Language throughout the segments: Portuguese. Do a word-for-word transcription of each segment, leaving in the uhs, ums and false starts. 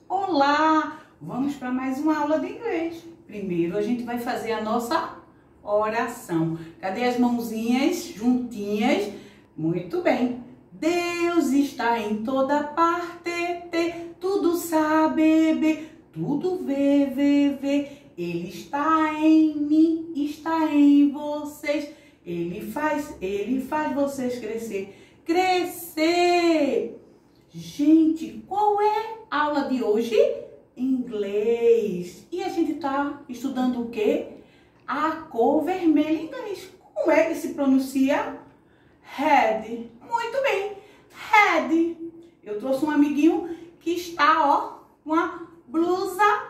Olá! Vamos para mais uma aula de inglês. Primeiro a gente vai fazer a nossa oração. Cadê as mãozinhas juntinhas? Muito bem. Deus está em toda parte, tudo sabe, tudo vê, vê, vê. Ele está em mim, está em vocês. Ele faz, ele faz vocês crescer. Crescer! Gente, qual é a aula de hoje? Inglês. E a gente está estudando o quê? A cor vermelha em inglês. Como é que se pronuncia? Red. Muito bem. Red. Eu trouxe um amiguinho que está, ó, com uma blusa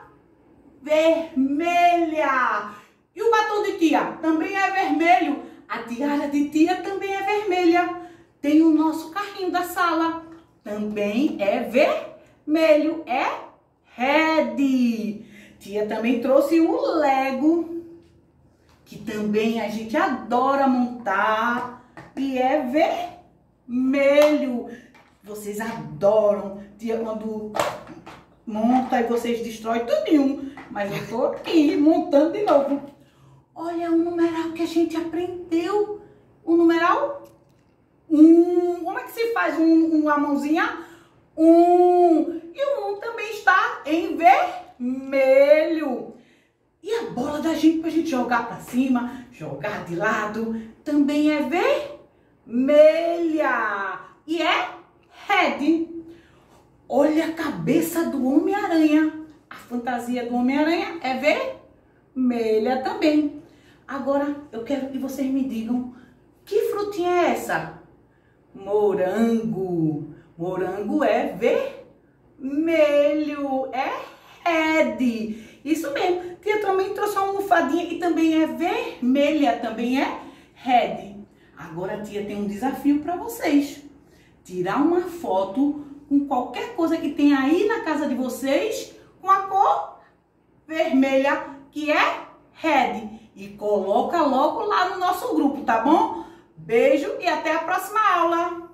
vermelha. E o batom de tia também é vermelho. A tiara de tia também é vermelha. Tem o nosso carrinho da sala. Também é vermelho. É red. Tia também trouxe o Lego, que também a gente adora montar. E é vermelho. Vocês adoram. Tia, quando monta e vocês destroem tudinho. Mas eu tô aqui montando de novo. Olha o numeral que a gente aprendeu. O numeral um. Como é que se faz um, uma mãozinha? Um. E o um também está em vermelho. E a bola da gente pra gente jogar pra cima, jogar de lado, também é vermelha. E é red. Olha a cabeça do Homem-Aranha. A fantasia do Homem-Aranha é vermelha também. Agora eu quero que vocês me digam, que frutinha é essa? Morango. Morango é vermelho. É red. Isso mesmo. Tia também trouxe uma almofadinha e também é vermelha. Também é red. Agora a tia tem um desafio para vocês. Tirar uma foto com qualquer coisa que tem aí na casa de vocês com a cor vermelha, que é red. E coloca logo lá no nosso grupo, tá bom? Beijo e até a próxima aula!